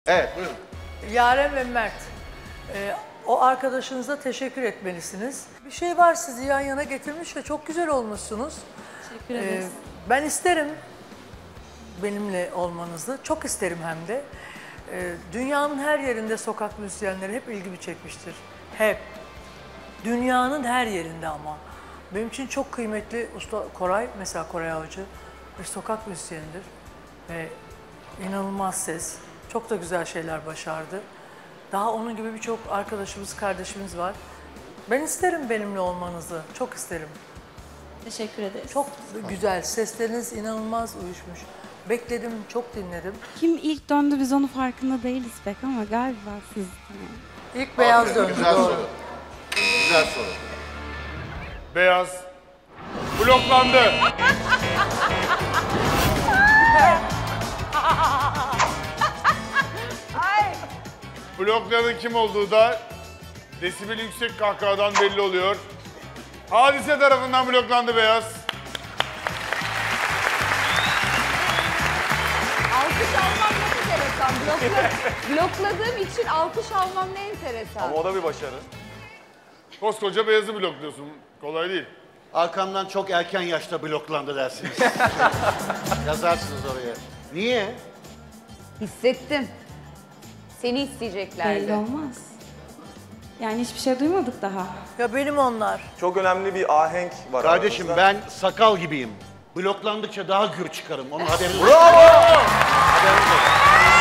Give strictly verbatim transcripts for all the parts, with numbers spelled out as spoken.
Evet, buyurun. Yaren ve Mert, e, o arkadaşınıza teşekkür etmelisiniz. Bir şey var, sizi yan yana getirmiş ve çok güzel olmuşsunuz. Teşekkür ederiz. E, ben isterim benimle olmanızı, çok isterim hem de. E, dünyanın her yerinde sokak müzisyenleri hep ilgimi çekmiştir. Hep. Dünyanın her yerinde ama. Benim için çok kıymetli usta Koray, mesela Koray Avcı bir sokak müzisyenidir. Ve inanılmaz ses. Çok da güzel şeyler başardı. Daha onun gibi birçok arkadaşımız, kardeşimiz var. Ben isterim benimle olmanızı, çok isterim. Teşekkür ederiz. Çok güzel, sesleriniz inanılmaz uyuşmuş. Bekledim, çok dinledim. Kim ilk döndü biz onun farkında değiliz pek ama galiba siz. İlk beyaz Aferin, döndü, güzel doğru. soru. Güzel soru. Beyaz bloklandı. Bloklayanın kim olduğu da desibeli yüksek kahkahadan belli oluyor. Hadise tarafından bloklandı Beyaz. Alkış almam ne enteresan. Blokla, blokladığım için alkış almam ne enteresan. Ama o da bir başarı. Koskoca Beyaz'ı blokluyorsun. Kolay değil. Arkamdan çok erken yaşta bloklandı dersiniz. Yazarsınız oraya. Niye? Hissettim. Seni isteyeceklerdi. Belli olmaz. Yani hiçbir şey duymadık daha. Ya benim onlar. Çok önemli bir ahenk var Kardeşim aramızda. ben sakal gibiyim. Bloklandıkça daha gür çıkarım. Onun haberiniz Bravo! Haberiniz olsun.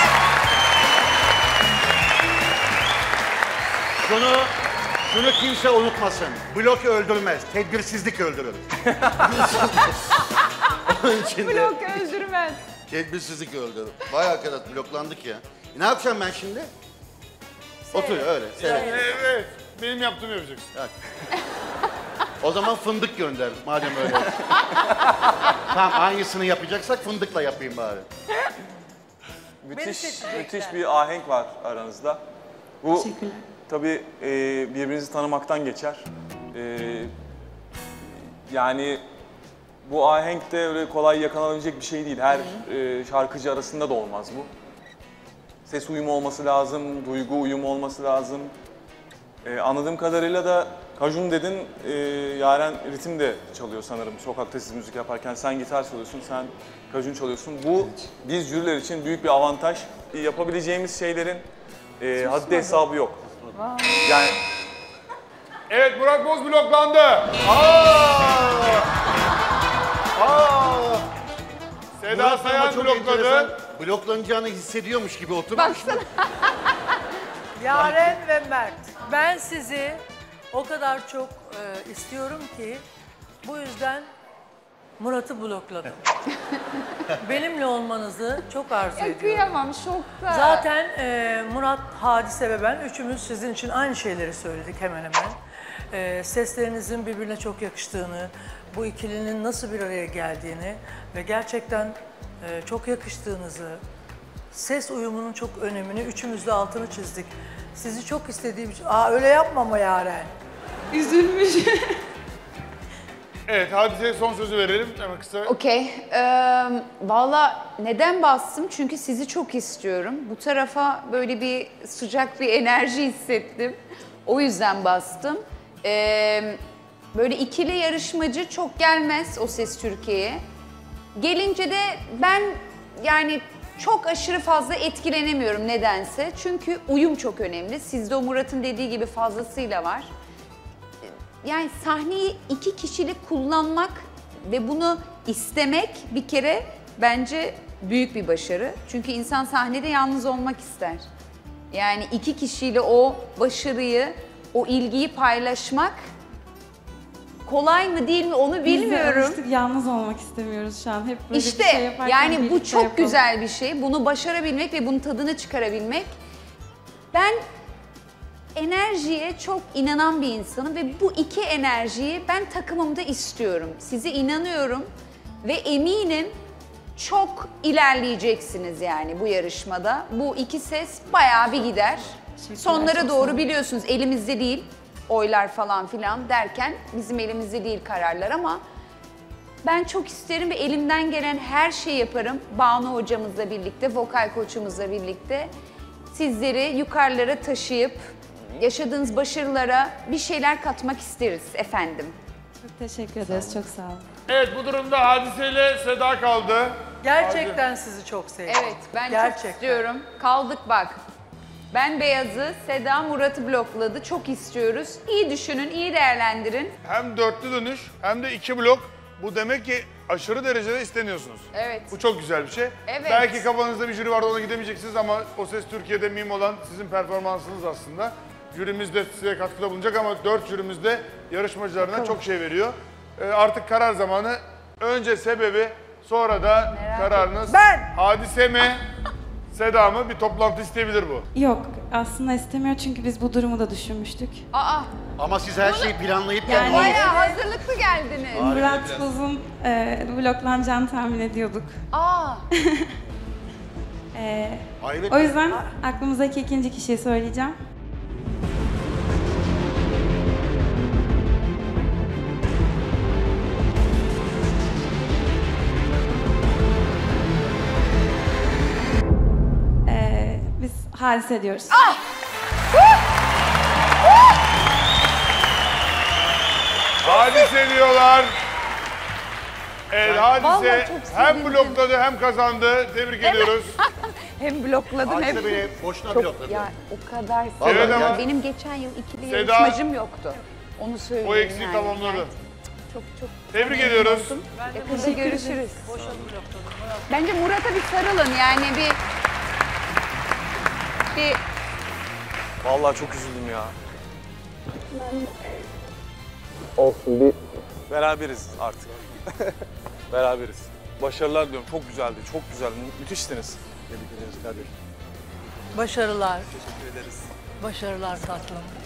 Şunu, şunu kimse unutmasın. Blok öldürmez, tedbirsizlik öldürür. Onun için de Blok öldürmez. tedbirsizlik öldürür. Vay arkadaş bloklandık ya. Ne yapacağım ben şimdi? Otur öyle. Seyret. Evet, evet. Benim yaptığımı yapacaksın. O zaman fındık gönder madem öyle. Tamam aynısını yapacaksak fındıkla yapayım bari. Müthiş, seçecekler. müthiş bir ahenk var aranızda. Bu Teşekkürler. tabii e, birbirinizi tanımaktan geçer. E, yani bu ahenk de öyle kolay yakalanabilecek bir şey değil. Her e, şarkıcı arasında da olmaz bu. Ses uyumu olması lazım, duygu uyumu olması lazım. E, anladığım kadarıyla da Kajun dedin, e, Yaren ritim de çalıyor sanırım sokakta siz müzik yaparken. Sen gitar çalıyorsun, sen Kajun çalıyorsun. Bu biz jüriler için büyük bir avantaj. E, yapabileceğimiz şeylerin e, haddi hesabı yok. Yani Evet, Burak Boz bloklandı. Aa! Aa! Seda Murat Sayan ama çok blokladı. enteresan, bloklanacağını hissediyormuş gibi oturmuş. Baksana. Yaren ve Mert, ben sizi o kadar çok e, istiyorum ki bu yüzden Murat'ı blokladım. Benimle olmanızı çok arzu Ya ediyorum. kıyamam şokta. Zaten e, Murat, Hadise ve ben üçümüz sizin için aynı şeyleri söyledik hemen hemen. E, seslerinizin birbirine çok yakıştığını, bu ikilinin nasıl bir araya geldiğini ve gerçekten e, çok yakıştığınızı, ses uyumunun çok önemini üçümüz de altını çizdik. Sizi çok istediğim için... Aa öyle yapma ama Yaren. Üzülmüş. Evet, Hadise'ye son sözü verelim. Hemen kısa. Okey. Ee, Valla neden bastım? Çünkü sizi çok istiyorum. Bu tarafa böyle bir sıcak bir enerji hissettim. O yüzden bastım. Ee, böyle ikili yarışmacı çok gelmez O Ses Türkiye'ye. Gelince de ben yani çok aşırı fazla etkilenemiyorum nedense. Çünkü uyum çok önemli. Sizde o Murat'ın dediği gibi fazlasıyla var. Yani sahneyi iki kişilik kullanmak ve bunu istemek bir kere bence büyük bir başarı. Çünkü insan sahnede yalnız olmak ister. Yani iki kişiyle o başarıyı, o ilgiyi paylaşmak kolay mı değil mi onu bilmiyorum. Biz de alıştık, yalnız olmak istemiyoruz şu an. Hep böyle İşte bir şey yaparken yani bu birlikte çok yapalım. güzel bir şey. Bunu başarabilmek ve bunun tadını çıkarabilmek. Ben enerjiye çok inanan bir insanım ve bu iki enerjiyi ben takımımda istiyorum. Size inanıyorum ve eminim çok ilerleyeceksiniz yani bu yarışmada. Bu iki ses bayağı bir gider. Sonlara çok doğru sağ olun. biliyorsunuz elimizde değil oylar falan filan derken bizim elimizde değil kararlar ama ben çok isterim ve elimden gelen her şeyi yaparım. Banu hocamızla birlikte, vokal koçumuzla birlikte. sizleri yukarılara taşıyıp yaşadığınız başarılara bir şeyler katmak isteriz efendim. Çok teşekkür ederiz. Çok sağ olun. Evet, bu durumda Hadise ile Seda kaldı. Gerçekten sizi çok sevdim. Evet, ben çok Gerçekten. istiyorum. Kaldık bak. Ben Beyaz'ı, Seda Murat'ı blokladı. Çok istiyoruz. İyi düşünün, iyi değerlendirin. Hem dörtlü dönüş hem de iki blok. Bu demek ki aşırı derecede isteniyorsunuz. Evet. Bu çok güzel bir şey. Evet. Belki kafanızda bir jüri vardı, ona gidemeyeceksiniz ama O Ses Türkiye'de mim olan sizin performansınız aslında. Jürimiz de size katkıda bulunacak ama dört jürimiz de yarışmacılarına çok şey veriyor. Ee, artık karar zamanı. Önce sebebi, sonra da kararınız. Ben! Hadise mi, Seda mı? Bir toplantı isteyebilir bu. Yok aslında istemiyor çünkü biz bu durumu da düşünmüştük. Aa, Ama siz her şeyi planlayıp Yani- geldiniz. bayağı hazırlıklı geldiniz. Murat Boz'un e, bloklanacağını tahmin ediyorduk. Aa, E, Hayret. o yüzden aklımızdaki ikinci kişiyi söyleyeceğim. E, biz Hadise diyoruz. Hadise diyorlar. Evet, Vallahi Hadise çok hem sevindim. blokladı hem kazandı. Tebrik ediyoruz. hem blokladım hem... Hadise beni boşuna Çok, blokladı. ya o kadar Vallahi sevindim. yani. Benim geçen yıl ikili Seda- yarışmacım yoktu. Onu söyleyeyim O eksiği yani. tamamladı. Yani çok çok Tebrik ediyoruz. yakında görüşürüz. Bence Murat'a bir sarılın yani bir... Bir... Vallahi çok üzüldüm ya. Olsun bir... Beraberiz artık. Beraberiz. Başarılar diliyorum. Çok güzeldi, çok güzel. Mü- müthiştiniz. Tebrik ederiz kardeşim. Başarılar. Teşekkür ederiz. Başarılar tatlım.